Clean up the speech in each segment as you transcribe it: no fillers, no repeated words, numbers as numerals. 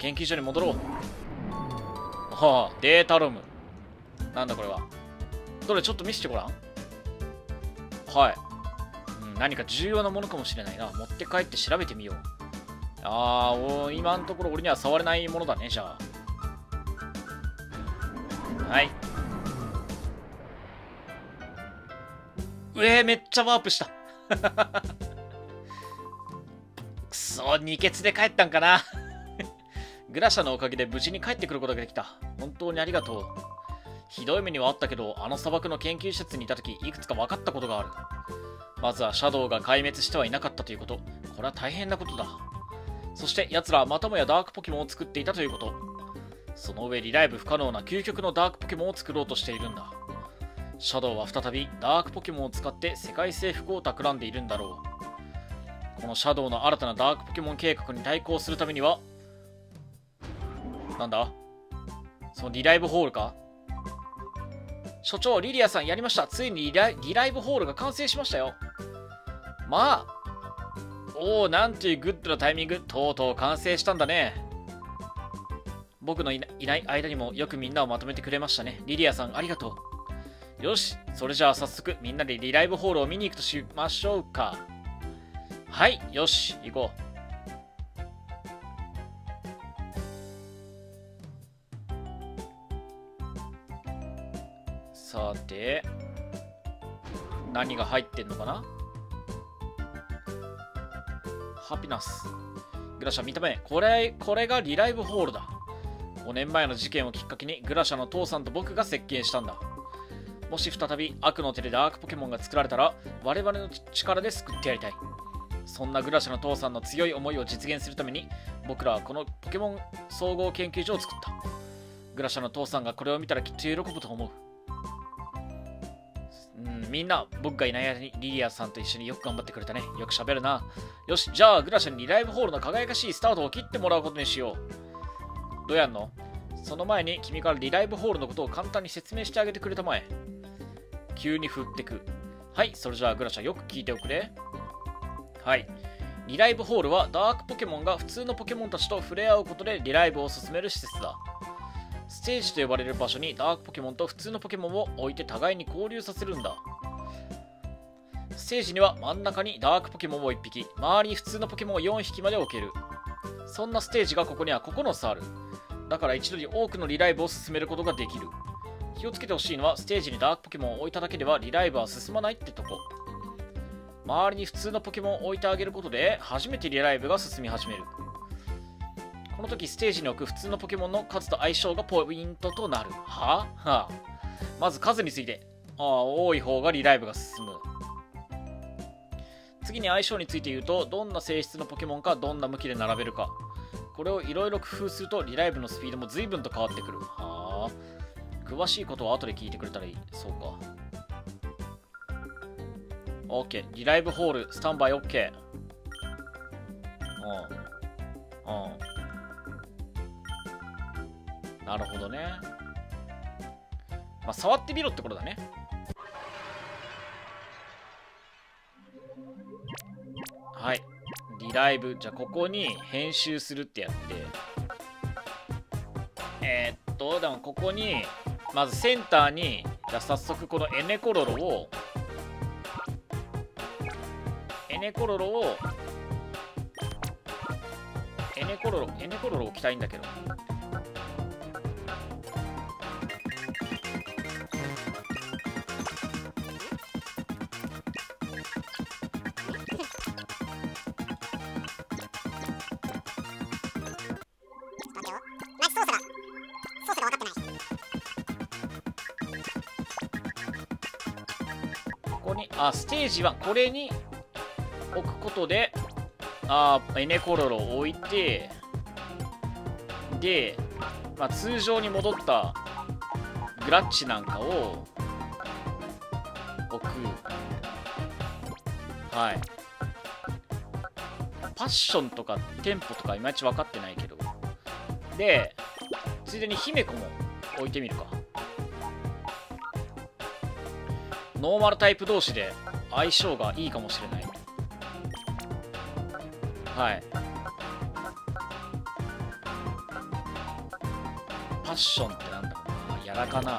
研究所に戻ろう。はあ、データロム。なんだこれは。どれ、ちょっと見せてごらん。はい。何か重要なものかもしれないな。持って帰って調べてみよう。今のところ俺には触れないものだね、じゃあ。はい。めっちゃワープした。くそ、二欠で帰ったんかな。グラシャのおかげで無事に帰ってくることができた。本当にありがとう。ひどい目にはあったけど、あの砂漠の研究施設にいたとき、いくつか分かったことがある。まずはシャドウが壊滅してはいなかったということ。これは大変なことだ。そして奴らはまたもやダークポケモンを作っていたということ。その上リライブ不可能な究極のダークポケモンを作ろうとしているんだ。シャドウは再びダークポケモンを使って世界征服を企んでいるんだろう。このシャドウの新たなダークポケモン計画に対抗するためには、なんだそのリライブホールか。所長、リリアさんやりました。ついにリライブホールが完成しましたよ。まあ、おお、なんていうグッドなタイミング。とうとう完成したんだね。僕のいない間にもよくみんなをまとめてくれましたね。リリアさん、ありがとう。よし、それじゃあ早速みんなでリライブホールを見に行くとしましょうか。はい、よし、行こう。さて、何が入ってんのかな。ハピナス。グラシャ見た目。これがリライブホールだ。5年前の事件をきっかけにグラシャの父さんと僕が設計したんだ。もし再び悪の手でダークポケモンが作られたら、我々の力で救ってやりたい。そんなグラシャの父さんの強い思いを実現するために、僕らはこのポケモン総合研究所を作った。グラシャの父さんがこれを見たらきっと喜ぶと思う。みんな、僕がいない間にリリアさんと一緒によく頑張ってくれたね。よく喋るな。よし、じゃあグラシャにリライブホールの輝かしいスタートを切ってもらうことにしよう。どうやんの？その前に君からリライブホールのことを簡単に説明してあげてくれたまえ。急に振ってく。はい、それじゃあグラシャよく聞いておくれ。はい。リライブホールはダークポケモンが普通のポケモンたちと触れ合うことでリライブを進める施設だ。ステージと呼ばれる場所にダークポケモンと普通のポケモンを置いて互いに交流させるんだ。ステージには真ん中にダークポケモンを1匹、周りに普通のポケモンを4匹まで置ける。そんなステージがここには9つある。だから一度に多くのリライブを進めることができる。気をつけてほしいのは、ステージにダークポケモンを置いただけではリライブは進まないってとこ。周りに普通のポケモンを置いてあげることで初めてリライブが進み始める。この時ステージに置く普通のポケモンの数と相性がポイントとなる。はあ、まず数について。多い方がリライブが進む。次に相性について言うと、どんな性質のポケモンかどんな向きで並べるか。これをいろいろ工夫するとリライブのスピードも随分と変わってくる。はあ。詳しいことは後で聞いてくれたらいい。そうか。OK。リライブホール、スタンバイ OK。なるほどね。まあ、触ってみろってことだね。はい。リライブ。じゃあ、ここに編集するってやって。でもここに、まずセンターに、じゃあ早速このエネコロロを置きたいんだけど。ここに、ステージ1、これに置くことで、エネコロロを置いて、で、まあ、通常に戻ったグラッチなんかを置く。はい。パッションとかテンポとかいまいち分かってないけど。で、ついでに姫子も置いてみるか。ノーマルタイプ同士で相性がいいかもしれない。はい。 パッションってなんだろうな。やらかな。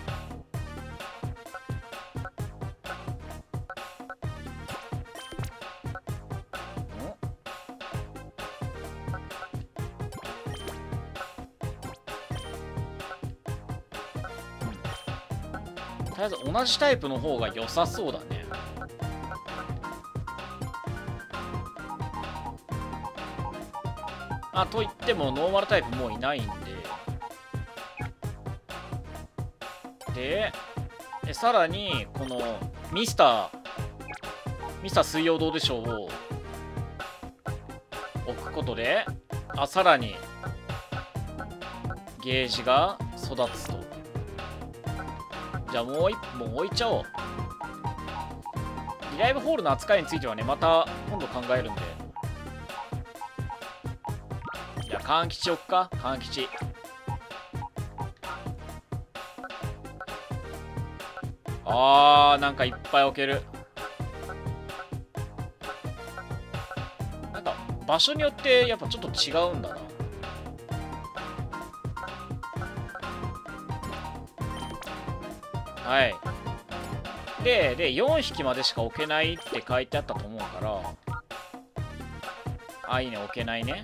とりあえず同じタイプの方が良さそうだね。あ、といってもノーマルタイプもういないんで。さらにこのミスター水曜どうでしょうを置くことで、さらにゲージが育つと。じゃあもう一本置いちゃおう。リライブホールの扱いについてはね、また今度考えるんで。じゃあ勘吉置くか。勘吉。なんかいっぱい置ける。なんか場所によってやっぱちょっと違うんだな。はい。で4匹までしか置けないって書いてあったと思うから、いいね、置けないね。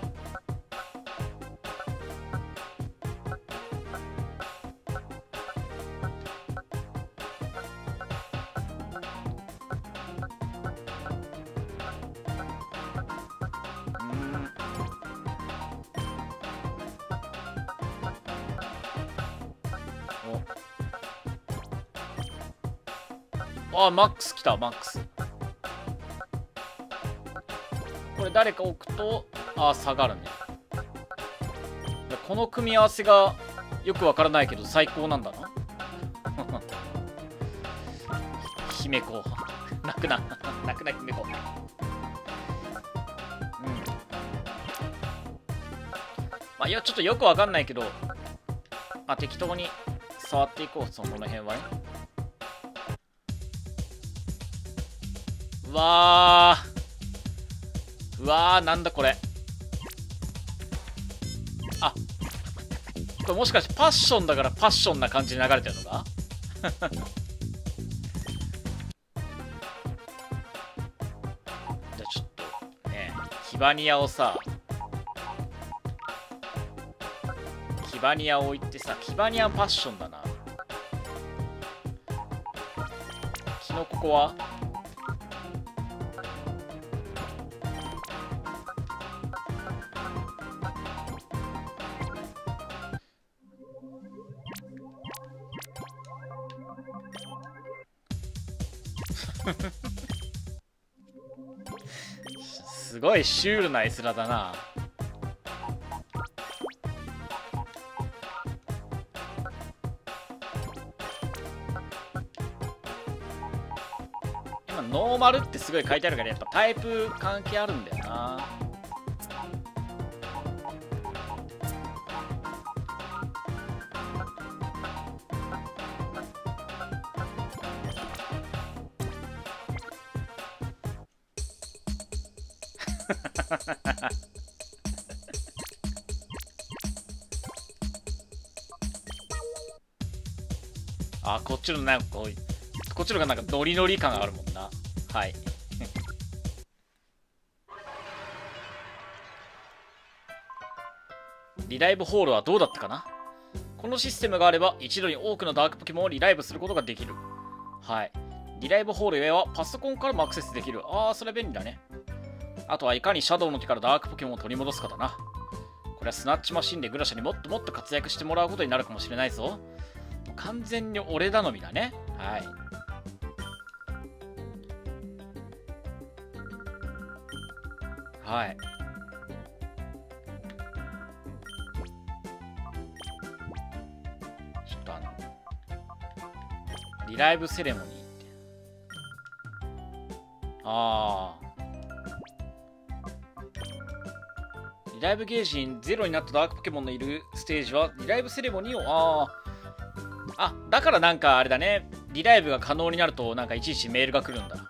マックス来た。マックス。これ誰か置くと下がるね。この組み合わせがよくわからないけど最高なんだな。姫子泣くな泣くな姫子。いやちょっとよくわかんないけど、適当に触っていこう。この辺はね。うわー、なんだこれ。これもしかしてパッションだからパッションな感じで流れてるのか。じゃあちょっとね、キバニアをさ、キバニアを置いてさ、キバニアパッションだな。キノココはすごいシュールな絵面だな。今ノーマルってすごい書いてあるからやっぱタイプ関係あるんだよな。こっちのなんかこっちのがなんかノリノリ感があるもんな。はい。リライブホールはどうだったかな。このシステムがあれば一度に多くのダークポケモンをリライブすることができる。はい。リライブホールへはパソコンからもアクセスできる。それ便利だね。あとはいかにシャドウの手からダークポケモンを取り戻すかだな。これはスナッチマシンでグラシャにもっともっと活躍してもらうことになるかもしれないぞ。完全に俺頼みだね。はい。はい。ちょっとリライブセレモニーって。リライブゲージにゼロになったダークポケモンのいるステージはリライブセレモニーを、だからなんかあれだね。リライブが可能になるとなんかいちいちメールが来るんだ。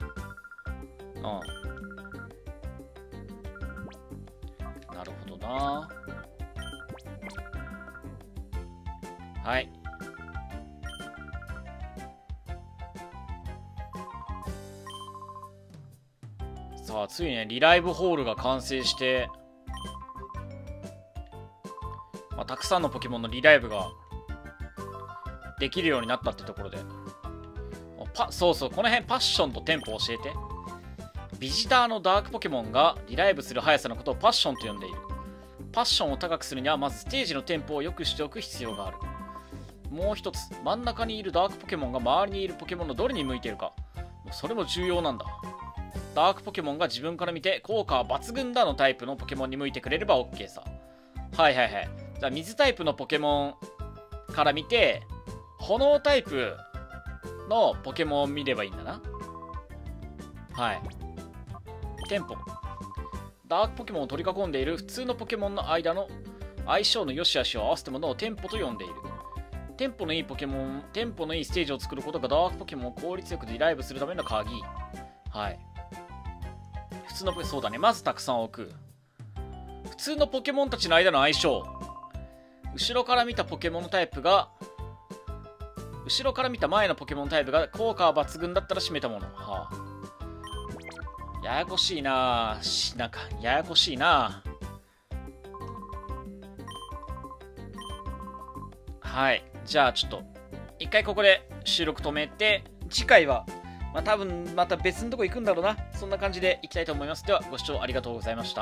なるほどな。 はい。さあ、ついにね、リライブホールが完成して、まあ、たくさんのポケモンのリライブができるようになったってところで。そうそう、この辺パッションとテンポ教えて。ビジターのダークポケモンがリライブする速さのことをパッションと呼んでいる。パッションを高くするにはまずステージのテンポを良くしておく必要がある。もう一つ、真ん中にいるダークポケモンが周りにいるポケモンのどれに向いているか。それも重要なんだ。ダークポケモンが自分から見て効果は抜群だのタイプのポケモンに向いてくれれば OK さ。はいはいはい。じゃあ水タイプのポケモンから見て、炎タイプのポケモンを見ればいいんだな。はい。テンポ。ダークポケモンを取り囲んでいる普通のポケモンの間の相性の良し悪しを合わせたものをテンポと呼んでいる。テンポのいいポケモン、テンポのいいステージを作ることがダークポケモンを効率よくリライブするための鍵。はい。普通のそうだね。まずたくさん置く。普通のポケモンたちの間の相性。後ろから見たポケモンのタイプが、後ろから見た前のポケモンタイプが効果抜群だったら締めたもの。はあ。ややこしいなぁ。なんか、ややこしいなぁ。はい。じゃあちょっと、一回ここで収録止めて、次回は、まあ多分また別のとこ行くんだろうな。そんな感じで行きたいと思います。では、ご視聴ありがとうございました。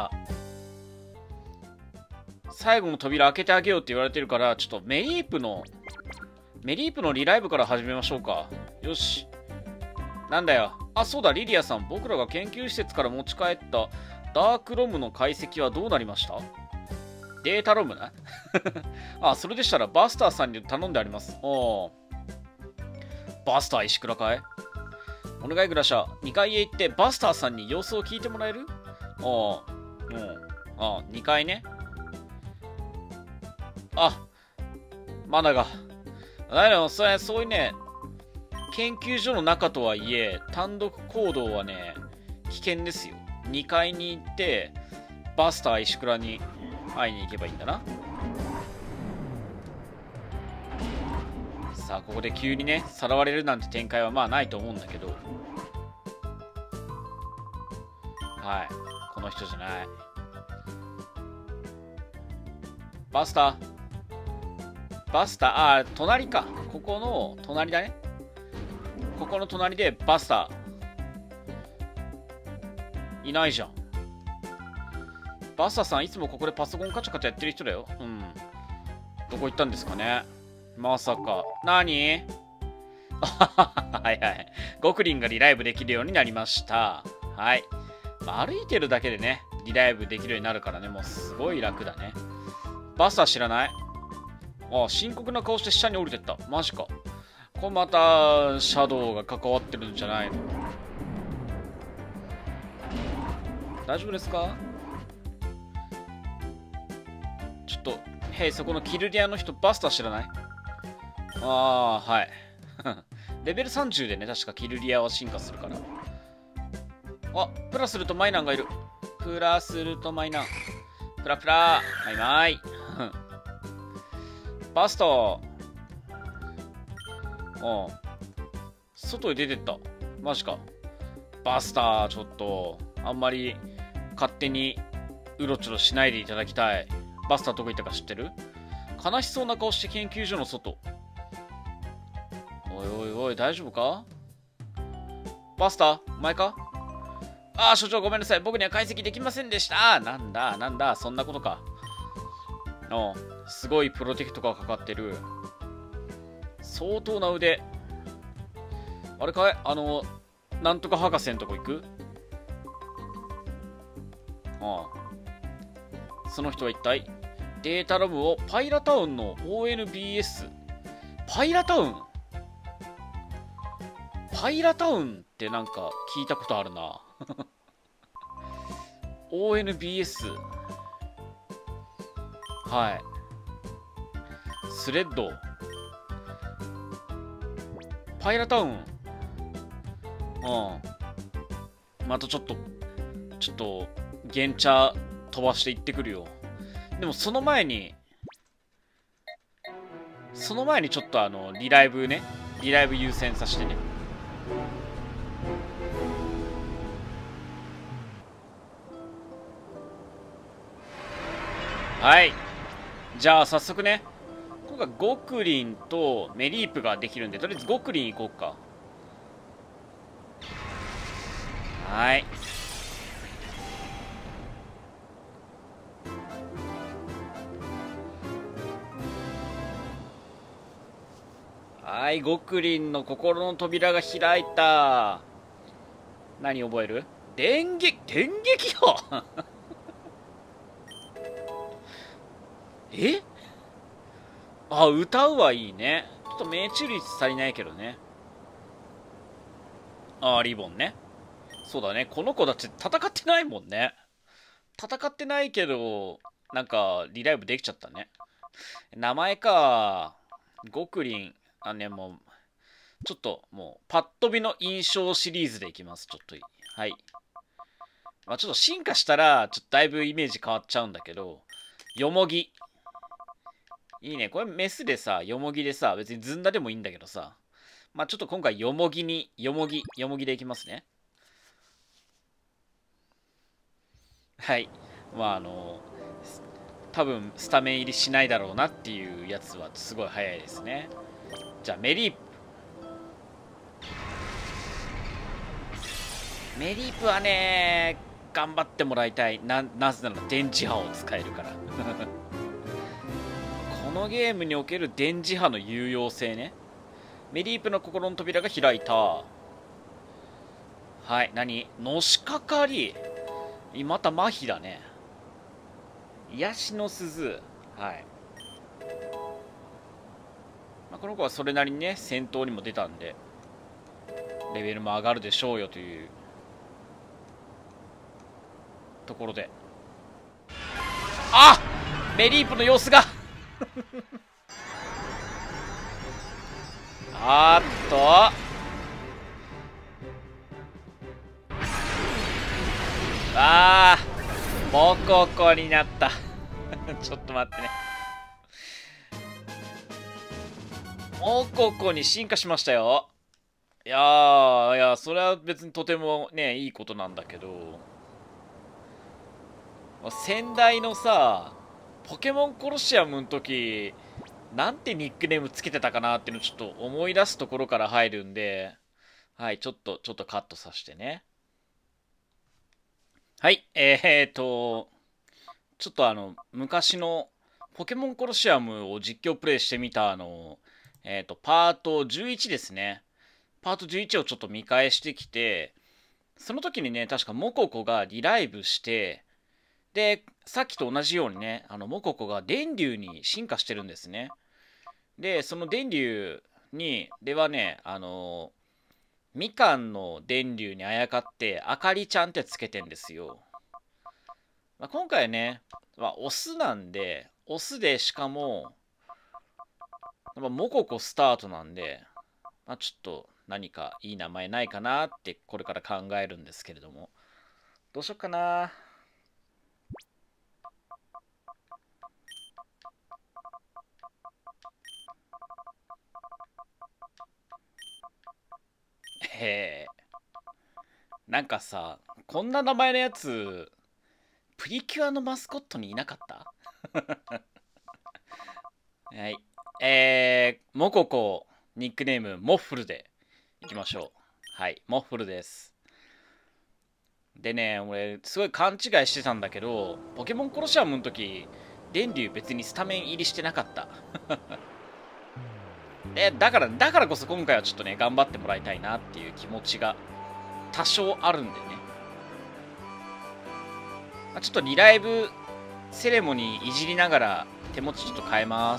最後の扉開けてあげようって言われてるから、ちょっとメリープのリライブから始めましょうか。よし。なんだよ。あ、そうだ、リリアさん。僕らが研究施設から持ち帰ったダークロムの解析はどうなりました？データロムなあ、それでしたらバスターさんに頼んであります。おー。バスター石倉かい？お願いグラシャ。2階へ行ってバスターさんに様子を聞いてもらえる？おー。うん。あ、2階ね。あ、マナが。だけど、そういうね、研究所の中とはいえ、単独行動はね、危険ですよ。2階に行って、バスター石倉に会いに行けばいいんだな。さあ、ここで急にね、さらわれるなんて展開はまあないと思うんだけど。はい。この人じゃない。バスター。隣か。ここの隣だね。ここの隣でバスター。いないじゃん。バスターさんいつもここでパソコンカチャカチャやってる人だよ。うん。どこ行ったんですかね。まさか。何はいはい。ゴクリンがリライブできるようになりました。はい。まあ、歩いてるだけでね、リライブできるようになるからね、もうすごい楽だね。バスター知らない？あ、深刻な顔して下に降りてった。マジか。これまた、シャドウが関わってるんじゃないの？大丈夫ですか？ちょっと、へい、そこのキルリアの人、バスター知らない？ああ、はい。レベル30でね、確かキルリアは進化するから。あ、プラスルとマイナンがいる。プラスルとマイナン。プラプラマイマイ。バスター。うん。外へ出てった。マジか。バスター、ちょっと、あんまり勝手にうろちょろしないでいただきたい。バスターどこ行ったか知ってる？悲しそうな顔して研究所の外。おいおいおい、大丈夫か？バスター、お前か？ああ、所長ごめんなさい。僕には解析できませんでした。なんだ、そんなことか。すごいプロテクトがかかってる。相当な腕。あれかい？なんとか博士のとこ行く？ああ。その人は一体データロムをパイラタウンの ONBS。パイラタウンってなんか聞いたことあるな。ONBS。はい。スレッド。パイラタウン。うん。またちょっと、ゲンチャ飛ばして行ってくるよ。でもその前に、 その前にちょっとリライブ優先させてね。はい。じゃあ早速ね、今回ゴクリンとメリープができるんで、とりあえずゴクリン行こうか。はい。はい、ゴクリンの心の扉が開いた。何覚える？電撃よえ？あ、歌うはいいね。ちょっと命中率足りないけどね。あ、リボンね。そうだね。この子だって戦ってないもんね。戦ってないけど、なんか、リライブできちゃったね。名前か。ゴクリン。あ、ね、もう、ちょっと、もう、パッと見の印象シリーズでいきます。ちょっと、はい。まあ、ちょっと進化したら、ちょっとだいぶイメージ変わっちゃうんだけど、よもぎ。いいね。これメスでさ、よもぎでさ、別にずんだでもいいんだけどさ。まあちょっと今回よもぎでいきますね。はい。まあ多分スタメン入りしないだろうなっていうやつはすごい早いですね。じゃあメリープはね、頑張ってもらいたい。なぜなら電磁波を使えるからこのゲームにおける電磁波の有用性ね。メリープの心の扉が開いた。はい、何？のしかかり。また麻痺だね。癒しの鈴。はい。まあ、この子はそれなりにね、戦闘にも出たんで、レベルも上がるでしょうよというところで。あ！メリープの様子があっとあー、モココになったちょっと待ってね。モココに進化しましたよ。いやー、それは別にとてもね、いいことなんだけど、先代のさ、ポケモンコロシアムの時、なんてニックネームつけてたかなっていうのをちょっと思い出すところから入るんで、はい、ちょっとカットさせてね。はい、ちょっと昔のポケモンコロシアムを実況プレイしてみたパート11ですね。パート11をちょっと見返してきて、その時にね、確かモココがリライブして、で、さっきと同じようにね、モココが電流に進化してるんですね。で、その電流ではね、みかんの電流にあやかって、あかりちゃんってつけてんですよ。まあ、今回ね、オスなんで、オスでしかも、モココスタートなんで、ちょっと何かいい名前ないかなってこれから考えるんですけれども。どうしよっかな。へえ。なんかさ、こんな名前のやつ、プリキュアのマスコットにいなかったはい。モココ、ニックネーム、モッフルでいきましょう。はい、モッフルです。でね、俺、すごい勘違いしてたんだけど、ポケモンコロシアムの時、電流別にスタメン入りしてなかった。だからこそ今回はちょっとね、頑張ってもらいたいなっていう気持ちが多少あるんでね。ちょっとリライブセレモニーいじりながら手持ちちょっと変えます。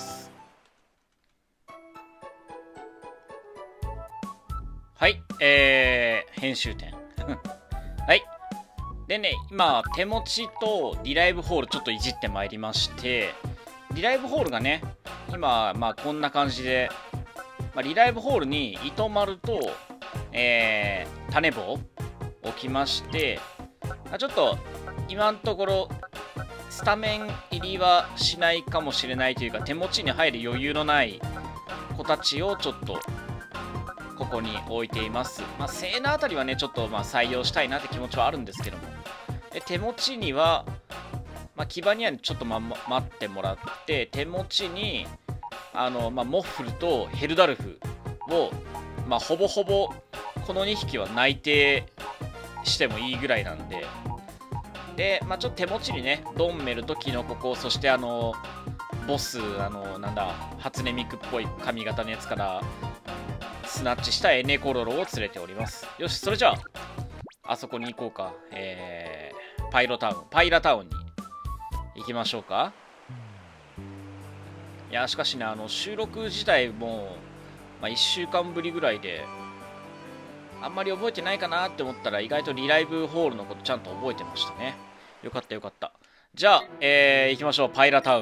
はい、編集点。はい。でね、今、手持ちとリライブホールちょっといじってまいりまして、リライブホールがね、今、こんな感じで、リライブホールに糸丸と、種棒置きまして、ちょっと今のところスタメン入りはしないかもしれないというか、手持ちに入る余裕のない子たちをちょっとここに置いています。セーナあたりはねちょっと採用したいなって気持ちはあるんですけども、で手持ちにはキバニアにちょっと待ってもらって、手持ちにモッフルとヘルダルフをほぼほぼこの2匹は内定してもいいぐらいなんで、でちょっと手持ちにねドンメルとキノココ、そしてボスなんだ初音ミクっぽい髪型のやつからスナッチしたエネコロロを連れております。よし、それじゃあそこに行こうか。パイラタウンに行きましょうか。いやしかしね収録自体も、1週間ぶりぐらいであんまり覚えてないかなって思ったら、意外とリライブホールのことちゃんと覚えてましたね。よかったよかった。じゃあ行きましょう。パイラタウン。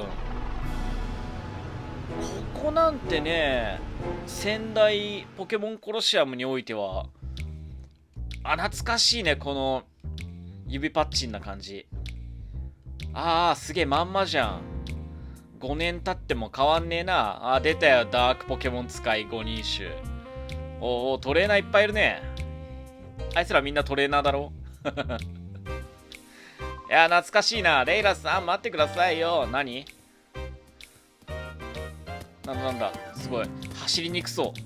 ここなんてね、仙台ポケモンコロシアムにおいては懐かしいね、この指パッチンな感じ。すげえまんまじゃん。5年経っても変わんねえな。出たよ、ダークポケモン使い5人種。トレーナーいっぱいいるね。あいつらみんなトレーナーだろいや懐かしいな。レイラさん待ってくださいよ。何なんだすごい走りにくそう。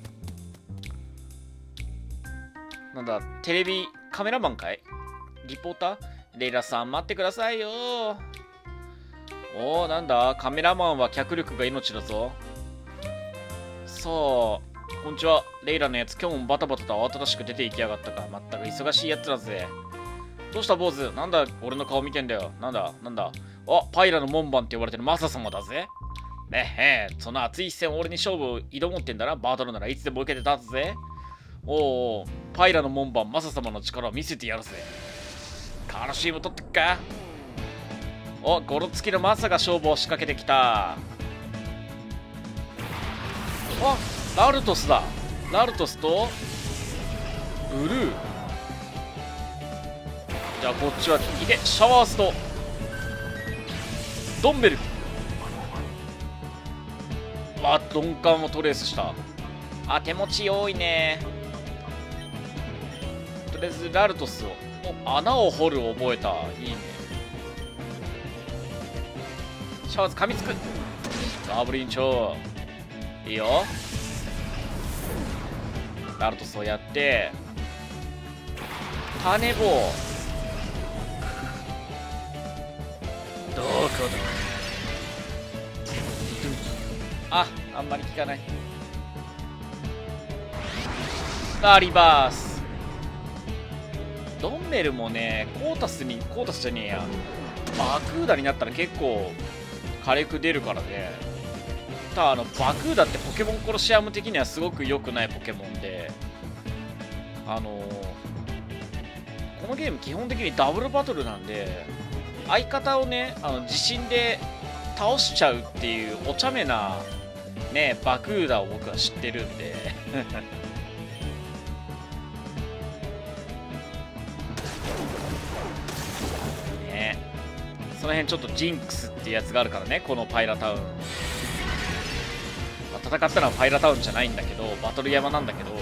なんだテレビカメラマンかい、リポーター。レイラさん待ってくださいよ。なんだカメラマンは脚力が命だぞ。さあこんにちは、レイラのやつ今日もバタバタと慌ただしく出て行きやがったか。まったく忙しいやつらぜ。どうした坊主、なんだ俺の顔見てんだよ。なんだパイラの門番って呼ばれてるマサ様だぜ。その熱い一戦俺に勝負を挑もうってんだな。バトルならいつでも受けて立つぜ。パイラの門番マサ様の力を見せてやるぜ。カルシウム取ってっか。ゴロつきのマサが勝負を仕掛けてきた。ラルトスだ。ラルトスとブルー。じゃあこっちは行け。シャワーストドンベル。鈍感をトレースした。手持ち多いね。とりあえずラルトスを穴を掘るを覚えた。いいね。シャワーズ噛みつく。ガブリンチョいいよ。ラルトスをやって種棒。どこだ。あんまり効かない。リバース。ドンメルもねコータスじゃねえや、バクーダになったら結構火力出るからね。バクーダってポケモンコロシアム的にはすごく良くないポケモンで、このゲーム基本的にダブルバトルなんで、相方をね自信で倒しちゃうっていうお茶目なねバクーダを僕は知ってるんでね、その辺ちょっとジンクスっていうやつがあるからね、このパイラタウン。戦ったのはパイラタウンじゃないんだけど、バトル山なんだけど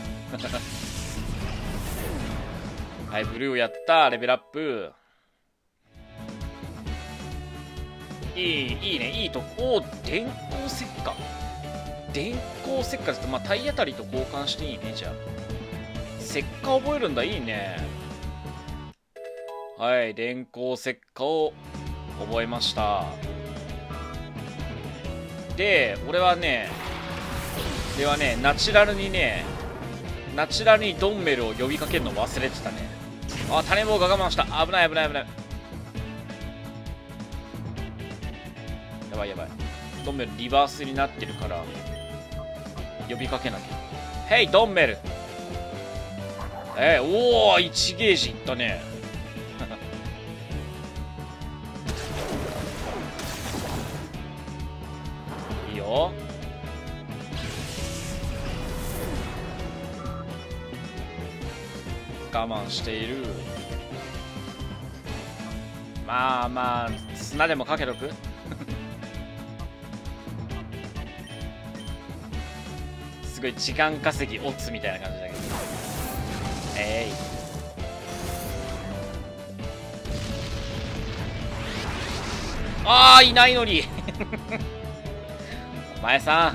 はい、ブルーをやった。レベルアップ。いいね、いいとこ。電光石火。電光石火ですと、体当たりと交換していいね。じゃあ石火覚えるんだ。いいね。はい、電光石火を覚えました。で俺はねナチュラルにドンメルを呼びかけるの忘れてたね。種棒が我慢した。危ない。やばい。ドンメルリバースになってるから呼びかけなきゃ。ヘイドンメル。1ゲージいったねいいよ。我慢している。砂でもかけとくごい時間稼ぎオツみたいな感じだけど。ああ、いないのにお前さん。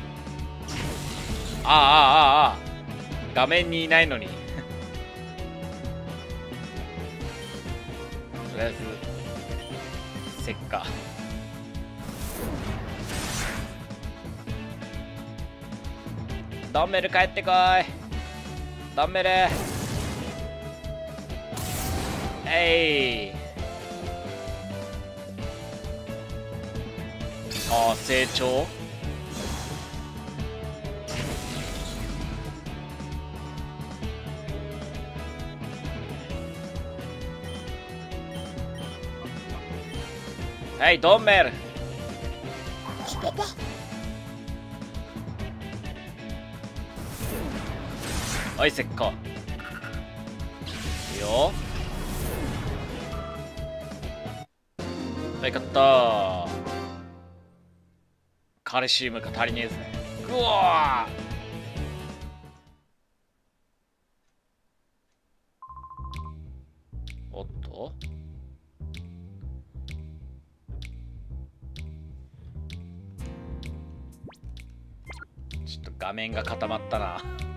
ああ、画面にいないのにとりあえずせっか。ダンベル帰ってこい。ダンベル。ああ、成長。はい、ドンベル。はい、せっか。いいよ。はい、勝ったー。カルシウムが足りねえぜ。うわー。おっと、ちょっと画面が固まったな